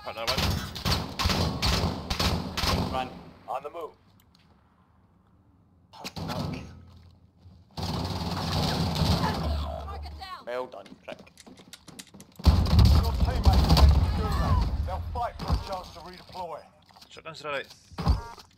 Another one. Run. On the move. Target down. Well done, prick. Your teammates are ready to do that. They'll fight for a chance to redeploy. Shotguns to the right.